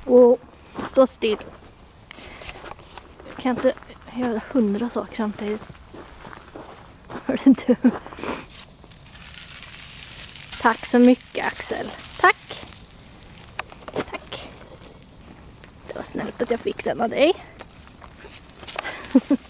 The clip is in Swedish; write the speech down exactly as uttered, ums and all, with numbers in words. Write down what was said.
Och stå still. Jag kan inte göra hundra saker samtidigt. Hör du inte? Tack så mycket, Axel. Tack. Tack. Det var snällt att jag fick den av dig.